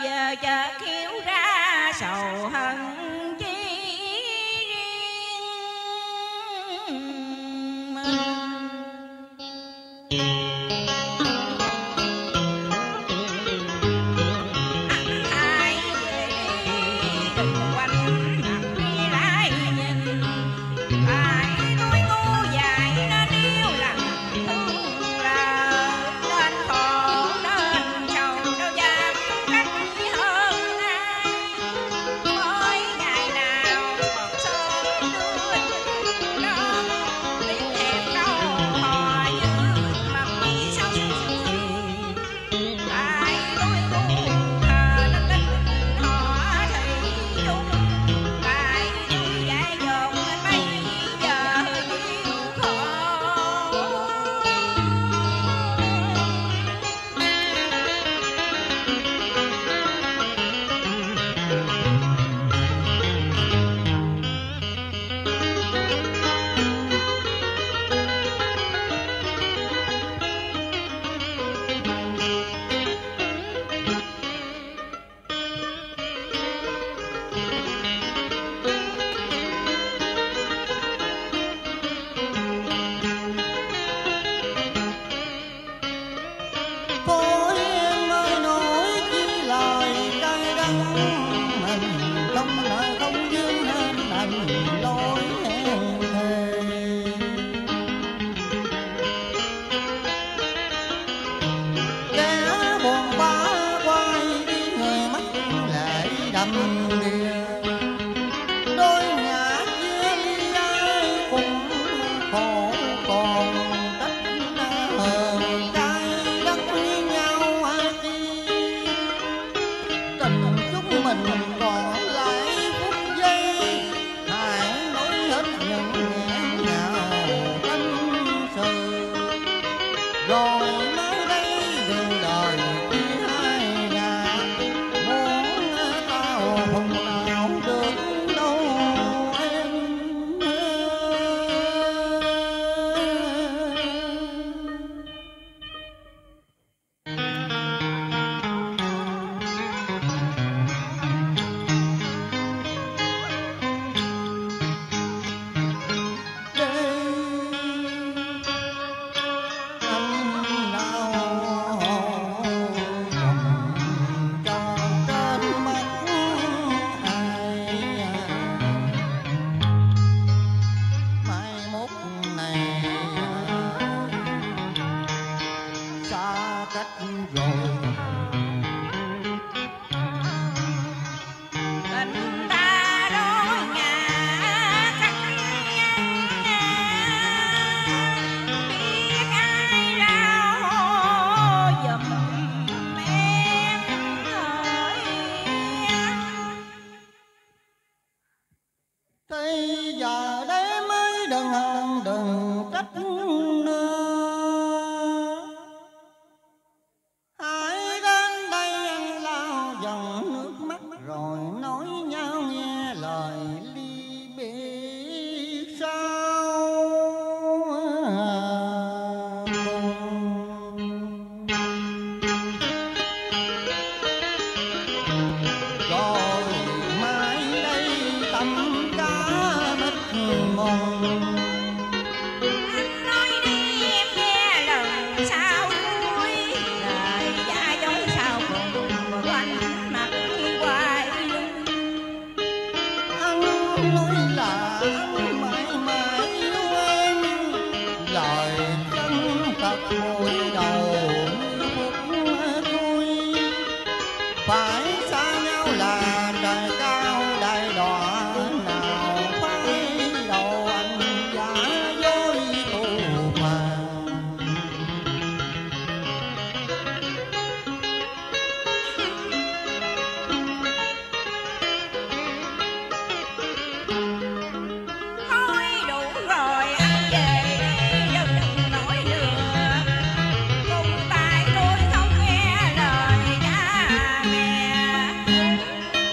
giờ chợt hiểu ra sầu hận chi riêng. Ai về đi đừng quanh mặt đi lại nhìn, phải đôi ngu dại nên yêu lầm thương lỡ, nên khổ nên sầu đâu dám cách hơn ai. Mỗi ngày nào còn sớm đưa chừng đó, tiếng hẹp câu hò như mặt đi sông. Phải đôi ngu thờ nên tin họ thầy chung, phải dại dột nên bây giờ chịu khổ. Thôi em ơi nói chi lời cay đắng, mình không nợ không duyên nên đành lối hẹn thề. Kẻ buồn bã quay đi người mắt lệ đầm đìa, đôi ngã duyên ai cũng khổ còn cách hờn cay đắng như nhau ai chi. Tình chúng mình còn lại phút giây, hãy nói hết những nghẹn ngào tâm sự, rồi mới đây dừng đời khi hai ngả. Muốn tao phần nào được đâu em ơi. Cách rồi Tình ta đôi ngả cách biết ai rao giùm em ơi. Bây giờ đấy mới đừng hờn đừng trách nữa, hãy đến đây anh lau dòng nước mắt rồi nói nhau nghe lời ly biệt sao cùng. Rồi mai đây tầm cá mịt mùng, Anh nói đi em nghe lần sau cuối, lời giả dối sau cùng quanh mặt hoài lưng. anh nói là anh mãi mãi yêu em, lời chân thật mỗi đầu như phút vui. Phải xa nhau là trời cao đại đọa, nào phải đầu anh giả dối tù màng. Thôi đủ rồi anh về đi đừng nói nữa, cùng tại tôi không nghe lời cha mẹ.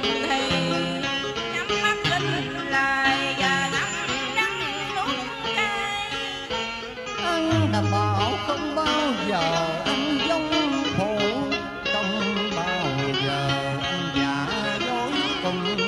thì nhắm mắt tin lời và ngắm đắng nuốt cay. Anh đã bảo không bao giờ anh giống phụ, không bao giờ anh giả dối cùng